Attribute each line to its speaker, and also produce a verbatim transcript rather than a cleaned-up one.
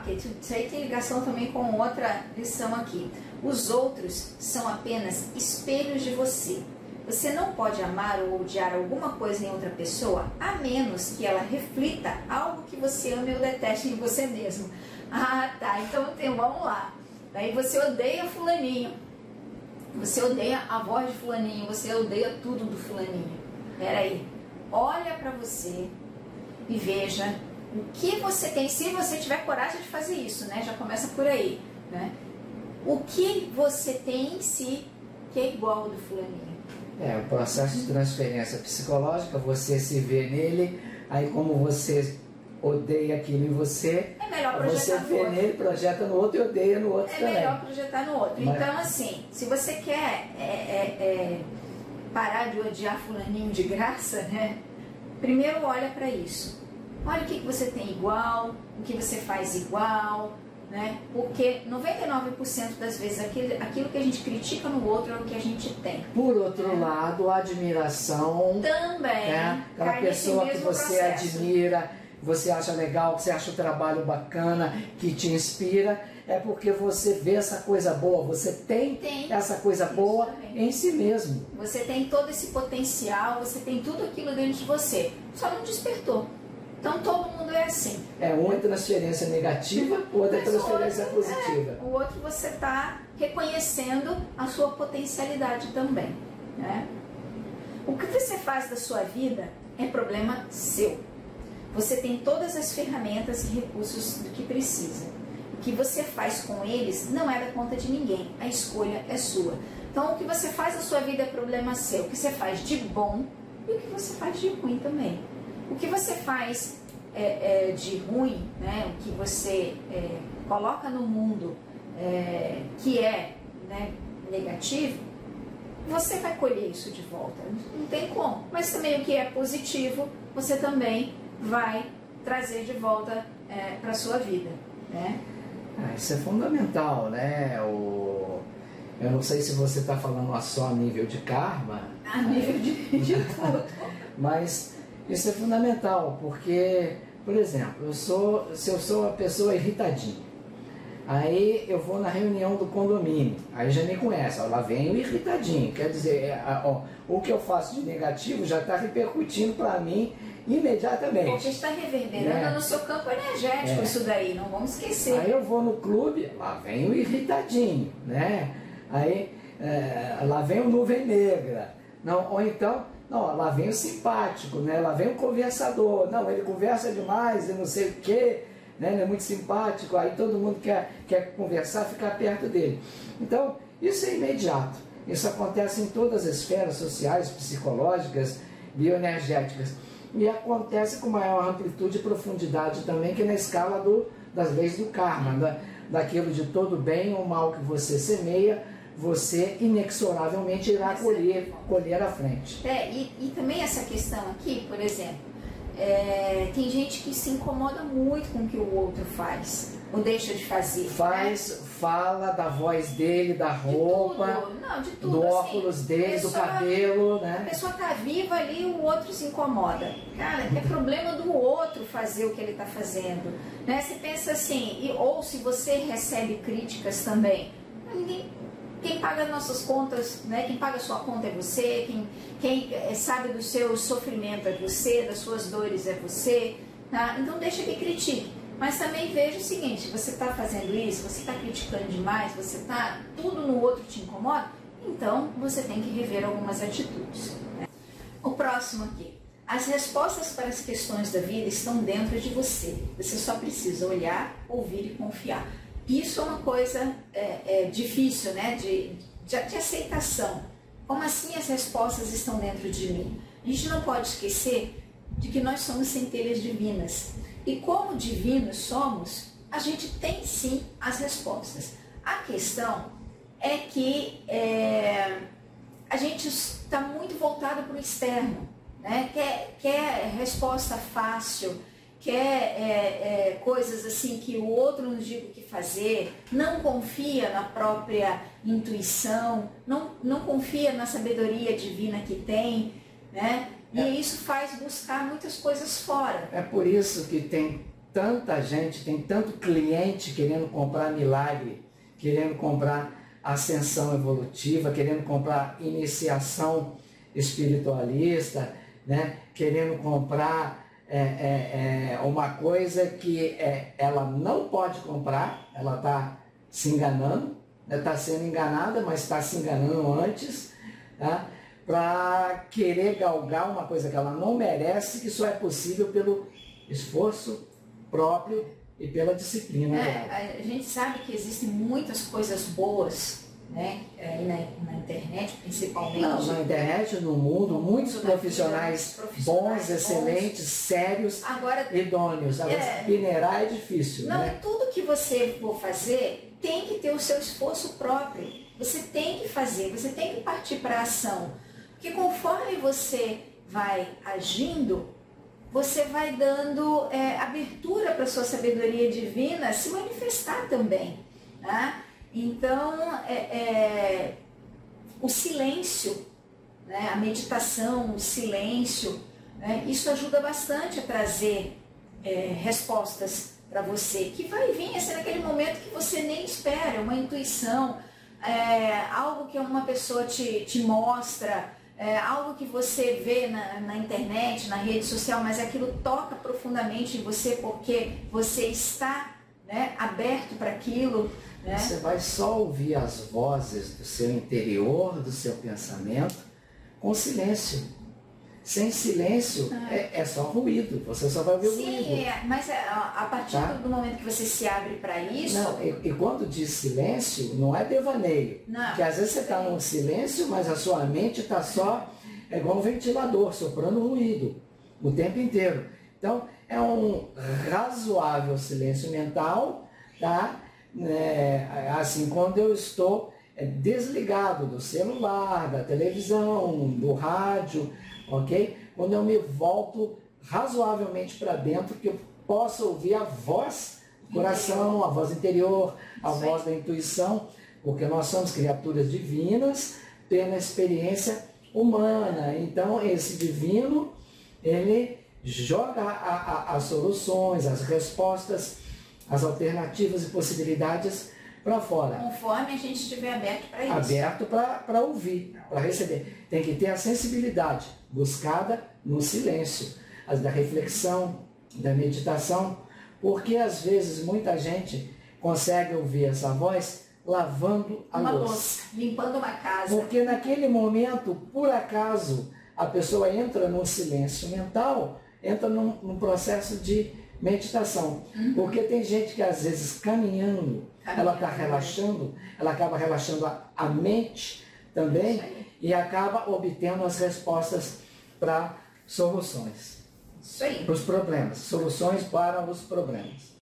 Speaker 1: porque isso aí tem ligação também com outra lição aqui. Os outros são apenas espelhos de você. Você não pode amar ou odiar alguma coisa em outra pessoa, a menos que ela reflita algo que você ame ou deteste em você mesmo. Ah, tá, então tem, vamos lá. Daí você odeia fulaninho, você odeia a voz de fulaninho, você odeia tudo do fulaninho. Peraí, olha pra você e veja o que você tem, se você tiver coragem de fazer isso, né? Já começa por aí, né? O que você tem em si que é igual ao do fulaninho.
Speaker 2: É, o processo de transferência psicológica, você se vê nele, aí como você odeia aquilo em você,
Speaker 1: é melhor projetar
Speaker 2: você
Speaker 1: no
Speaker 2: vê
Speaker 1: outro.
Speaker 2: nele, projeta no outro e odeia no outro
Speaker 1: é
Speaker 2: também.
Speaker 1: É melhor projetar no outro.
Speaker 2: Mas...
Speaker 1: Então, assim, se você quer é, é, é, parar de odiar fulaninho de graça, né? Primeiro olha para isso. Olha o que, que você tem igual, o que você faz igual, né? Porque noventa e nove por cento das vezes aquilo, aquilo que a gente critica no outro é o que a gente tem.
Speaker 2: Por outro é. lado, a admiração
Speaker 1: também,
Speaker 2: né? Aquela pessoa que você processo. admira, você acha legal, que você acha o trabalho bacana, que te inspira, é porque você vê essa coisa boa, você tem, tem essa coisa boa também. em si mesmo.
Speaker 1: Você tem todo esse potencial, você tem tudo aquilo dentro de você, só não despertou. Então todo mundo é assim.
Speaker 2: É, uma é transferência negativa, outra é transferência
Speaker 1: outro,
Speaker 2: positiva.
Speaker 1: É, o outro você está reconhecendo a sua potencialidade também. Né? O que você faz da sua vida é problema seu. Você tem todas as ferramentas e recursos do que precisa. O que você faz com eles não é da conta de ninguém. A escolha é sua. Então o que você faz da sua vida é problema seu. O que você faz de bom e o que você faz de ruim também. O que você faz é, é, de ruim, né, o que você é, coloca no mundo é, que é né, negativo, você vai colher isso de volta. Não tem como. Mas também o que é positivo, você também vai trazer de volta é, para a sua vida. Né?
Speaker 2: Ah, isso é fundamental, né? O... Eu não sei se você está falando só a nível de karma.
Speaker 1: A nível de, de tudo.
Speaker 2: Mas... isso é fundamental, porque, por exemplo, eu sou, se eu sou uma pessoa irritadinha, aí eu vou na reunião do condomínio, aí já me conhece, ó, lá vem o irritadinho, quer dizer, ó, o que eu faço de negativo já está repercutindo para mim imediatamente.
Speaker 1: Porque está reverberando é. no seu campo energético é. isso daí, não vamos esquecer.
Speaker 2: Aí eu vou no clube, lá vem o irritadinho, né? Aí é, lá vem o nuvem negra, não, ou então... não, lá vem o simpático, né? Lá vem o conversador. Não, ele conversa demais e não sei o quê, né? Ele é muito simpático, aí todo mundo quer, quer conversar, ficar perto dele. Então, isso é imediato. Isso acontece em todas as esferas sociais, psicológicas, bioenergéticas. E acontece com maior amplitude e profundidade também, que na escala do, das leis do karma, da, daquilo de todo bem ou mal que você semeia, você inexoravelmente irá colher, colher à frente.
Speaker 1: É, e, e também essa questão aqui, por exemplo, é, tem gente que se incomoda muito com o que o outro faz, ou deixa de fazer.
Speaker 2: Faz, né? Fala da voz dele, da roupa,
Speaker 1: de tudo. Não, de tudo,
Speaker 2: do
Speaker 1: assim,
Speaker 2: óculos dele,
Speaker 1: pessoa,
Speaker 2: do cabelo, né?
Speaker 1: A pessoa tá viva ali, o outro se incomoda. Cara, é problema do outro fazer o que ele está fazendo. Né? Você pensa assim, e, ou se você recebe críticas também, ninguém... Quem paga as nossas contas, né? Quem paga a sua conta é você, quem, quem sabe do seu sofrimento é você, das suas dores é você. Tá? Então deixa que critique. Mas também veja o seguinte, você está fazendo isso, você está criticando demais, você está, tudo no outro te incomoda, então você tem que rever algumas atitudes. Né? O próximo aqui. As respostas para as questões da vida estão dentro de você. Você só precisa olhar, ouvir e confiar. Isso é uma coisa é, é, difícil, né, de, de, de aceitação. Como assim as respostas estão dentro de mim? A gente não pode esquecer de que nós somos centelhas divinas. E como divinos somos, a gente tem sim as respostas. A questão é que é, a gente está muito voltado para o externo, né? Quer, quer resposta fácil, quer é, é, coisas assim que o outro nos diga o que fazer, não confia na própria intuição, não, não confia na sabedoria divina que tem, né? E é. isso faz buscar muitas coisas fora.
Speaker 2: É por isso que tem tanta gente, tem tanto cliente querendo comprar milagre, querendo comprar ascensão evolutiva, querendo comprar iniciação espiritualista, né? Querendo comprar é, é, é, uma coisa que é, ela não pode comprar, ela está se enganando, está sendo enganada, mas está se enganando antes, tá? Para querer galgar uma coisa que ela não merece, que só é possível pelo esforço próprio e pela disciplina.
Speaker 1: É, a gente sabe que existem muitas coisas boas, né, aí na, na internet, principalmente.
Speaker 2: Não, na internet, no mundo,
Speaker 1: no
Speaker 2: muitos
Speaker 1: mundo
Speaker 2: profissionais,
Speaker 1: profissionais
Speaker 2: bons, excelentes,
Speaker 1: bons.
Speaker 2: sérios,
Speaker 1: Agora,
Speaker 2: idôneos. Agora,
Speaker 1: é,
Speaker 2: peneirar é difícil,
Speaker 1: não,
Speaker 2: né?
Speaker 1: tudo que você for fazer tem que ter o seu esforço próprio. Você tem que fazer, você tem que partir para a ação. Porque conforme você vai agindo, você vai dando é, abertura para a sua sabedoria divina se manifestar também. Né? Então, é, é, o silêncio, né? A meditação, o silêncio, né? Isso ajuda bastante a trazer é, respostas para você, que vai vir assim, naquele momento que você nem espera, uma intuição, é, algo que uma pessoa te, te mostra, é, algo que você vê na, na internet, na rede social, mas aquilo toca profundamente em você porque você está, né, aberto para aquilo. Né?
Speaker 2: Você vai só ouvir as vozes do seu interior, do seu pensamento, com silêncio. Sem silêncio ah. é, é só ruído, você só vai ouvir o ruído.
Speaker 1: Sim, é, mas a, a partir tá? do momento que você se abre para isso...
Speaker 2: Não, e, e quando diz silêncio, não é devaneio. Não, porque às vezes você está num silêncio, mas a sua mente está só, é igual um ventilador, soprando ruído o tempo inteiro. Então, é um razoável silêncio mental, tá? É, assim, quando eu estou desligado do celular, da televisão, do rádio, ok? Quando eu me volto razoavelmente para dentro, que eu possa ouvir a voz do coração, a voz interior, a Sim. voz da intuição, porque nós somos criaturas divinas, tendo a experiência humana. Então, esse divino, ele joga a, a, as soluções, as respostas, as alternativas e possibilidades para fora.
Speaker 1: Conforme a gente estiver aberto para isso.
Speaker 2: Aberto para ouvir, para receber. Tem que ter a sensibilidade buscada no silêncio, as da reflexão, da meditação, porque às vezes muita gente consegue ouvir essa voz lavando a
Speaker 1: uma
Speaker 2: louça.
Speaker 1: louça, limpando uma casa.
Speaker 2: Porque naquele momento, por acaso, a pessoa entra num silêncio mental, entra num, num processo de meditação. Uhum. Porque tem gente que às vezes caminhando, caminhando. ela está relaxando, ela acaba relaxando a, a mente também e acaba obtendo as respostas para soluções.
Speaker 1: Isso aí.
Speaker 2: Para os problemas, soluções para os problemas.